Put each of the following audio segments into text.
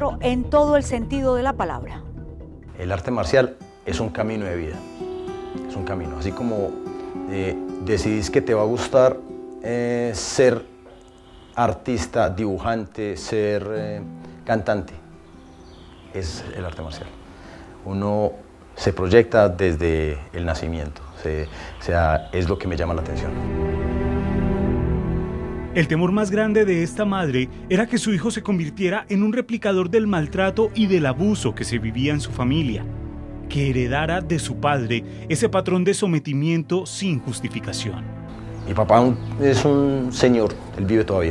maestro en todo el sentido de la palabra. El arte marcial es un camino de vida, es un camino. Así como decidís que te va a gustar ser artista, dibujante, ser cantante, es el arte marcial. Uno se proyecta desde el nacimiento, es lo que me llama la atención. El temor más grande de esta madre era que su hijo se convirtiera en un replicador del maltrato y del abuso que se vivía en su familia, que heredara de su padre ese patrón de sometimiento sin justificación. Mi papá es un señor, él vive todavía.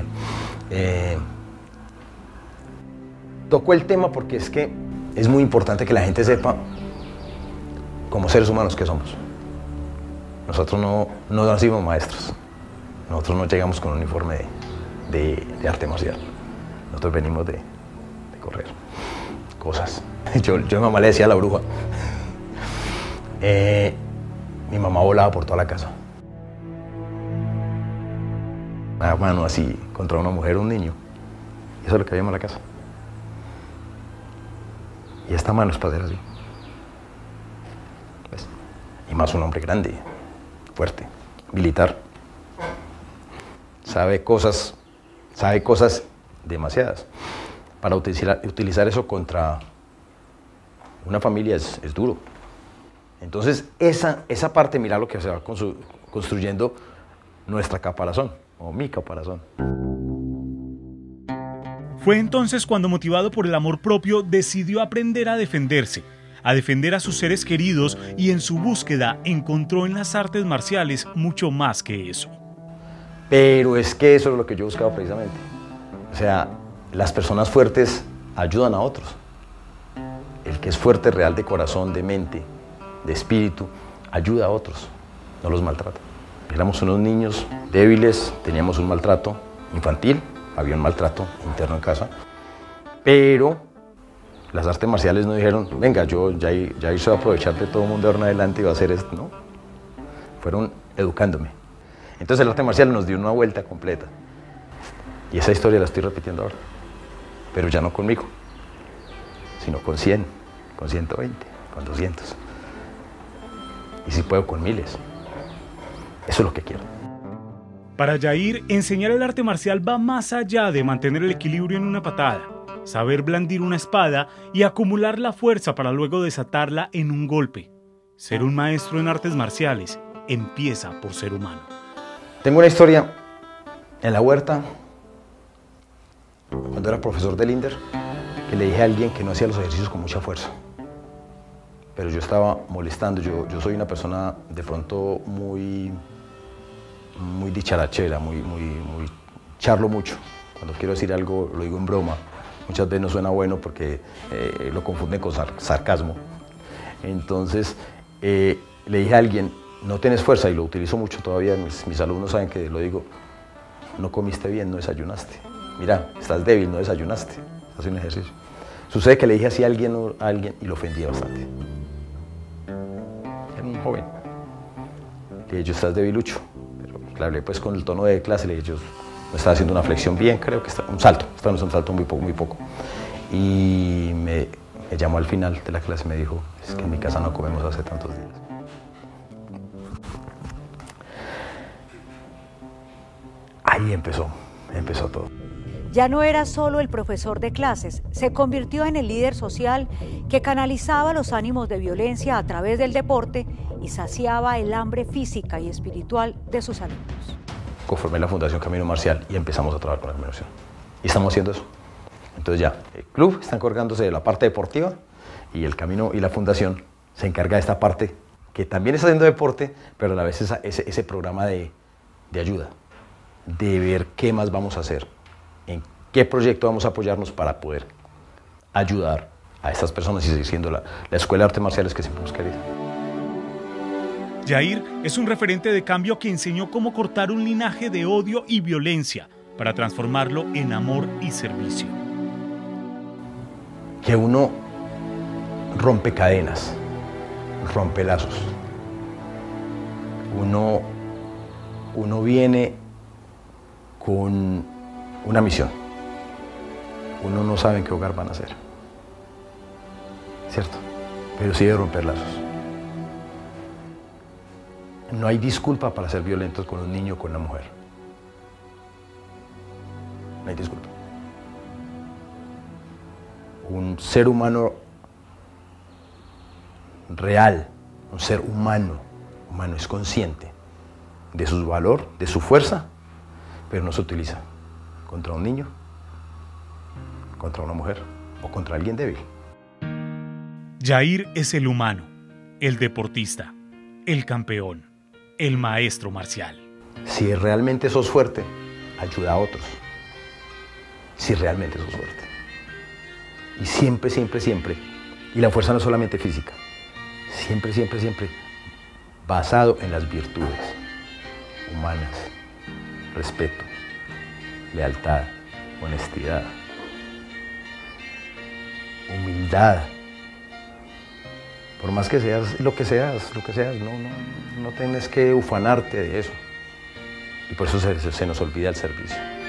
Tocó el tema porque es que es muy importante que la gente sepa, como seres humanos que somos. Nosotros no nacimos maestros. Nosotros no llegamos con un uniforme de arte marcial. Nosotros venimos de correr cosas. Yo a mi mamá le decía la bruja. Mi mamá volaba por toda la casa. Una mano así contra una mujer o un niño. Eso es lo que habíamos en la casa. Y esta mano es para hacer así. ¿Ves? Y más un hombre grande, fuerte, militar. Sabe cosas demasiadas. Para utilizar eso contra una familia es duro. Entonces, esa parte, mira lo que se va construyendo nuestra caparazón, o mi caparazón. Fue entonces cuando, motivado por el amor propio, decidió aprender a defenderse, a defender a sus seres queridos, y en su búsqueda encontró en las artes marciales mucho más que eso. Pero es que eso es lo que yo buscaba precisamente. O sea, las personas fuertes ayudan a otros. El que es fuerte, real de corazón, de mente, de espíritu, ayuda a otros, no los maltrata. Éramos unos niños débiles, teníamos un maltrato infantil, había un maltrato interno en casa, pero las artes marciales no dijeron, venga, Jair se va a aprovechar de todo el mundo de ahora en adelante y va a hacer esto, no. Fueron educándome. Entonces el arte marcial nos dio una vuelta completa. Y esa historia la estoy repitiendo ahora. Pero ya no conmigo, sino con 100, con 120, con 200. Y si puedo, con miles. Eso es lo que quiero. Para Jair, enseñar el arte marcial va más allá de mantener el equilibrio en una patada, saber blandir una espada y acumular la fuerza para luego desatarla en un golpe. Ser un maestro en artes marciales empieza por ser humano. Tengo una historia en la huerta, cuando era profesor del INDER, que le dije a alguien que no hacía los ejercicios con mucha fuerza. Pero yo estaba molestando, yo soy una persona de pronto muy dicharachera, muy charlo mucho. Cuando quiero decir algo lo digo en broma. Muchas veces no suena bueno porque lo confunden con sarcasmo. Entonces le dije a alguien, no tienes fuerza, y lo utilizo mucho todavía, mis alumnos saben que lo digo, no comiste bien, no desayunaste. Mira, estás débil, no desayunaste, haz un ejercicio. Sucede que le dije así a alguien y lo ofendía bastante. Era un joven. Le dije, yo estás debilucho. Pero le hablé pues con el tono de clase, le dije, yo no estaba haciendo una flexión bien, creo que está un salto muy poco. Y me llamó al final de la clase y me dijo, es que en mi casa no comemos hace tantos días. Ahí empezó todo. Ya no era solo el profesor de clases, se convirtió en el líder social que canalizaba los ánimos de violencia a través del deporte y saciaba el hambre física y espiritual de sus alumnos. Conformé la Fundación Camino Marcial y empezamos a trabajar con la combinación. Y estamos haciendo eso. Entonces ya, el club está encargándose de la parte deportiva y el Camino y la Fundación se encarga de esta parte que también está haciendo deporte, pero a la vez ese programa de ayuda, de ver qué más vamos a hacer, en qué proyecto vamos a apoyarnos para poder ayudar a estas personas y seguir siendo la escuela de artes marciales que siempre hemos querido. Jair es un referente de cambio que enseñó cómo cortar un linaje de odio y violencia para transformarlo en amor y servicio. Que uno rompe cadenas, rompe lazos. Uno viene con una misión. Uno no sabe en qué hogar van a ser. ¿cierto? Pero sí de romper lazos. No hay disculpa para ser violentos con un niño o con una mujer. No hay disculpa. Un ser humano real, un ser humano es consciente de su valor, de su fuerza, pero no se utiliza contra un niño, contra una mujer o contra alguien débil. Jair es el humano, el deportista, el campeón, el maestro marcial. Si realmente sos fuerte, ayuda a otros. Si realmente sos fuerte. Y siempre, siempre, siempre. Y la fuerza no es solamente física. Siempre, siempre, siempre basado en las virtudes humanas. Respeto, lealtad, honestidad, humildad. Por más que seas lo que seas, no tienes que ufanarte de eso. Y por eso se nos olvida el servicio.